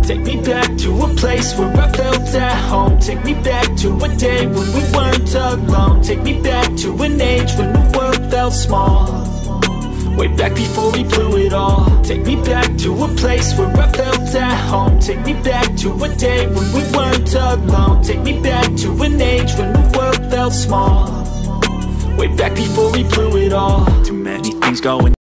Take me back to a place where I felt at home. Take me back to a day when we weren't alone. Take me back to an age when the world felt small, way back before we blew it all. Take me back to a place where I felt at home. Take me back to a day when we weren't alone. Take me back to an age when the world felt small, way back before we blew it all. Too many things going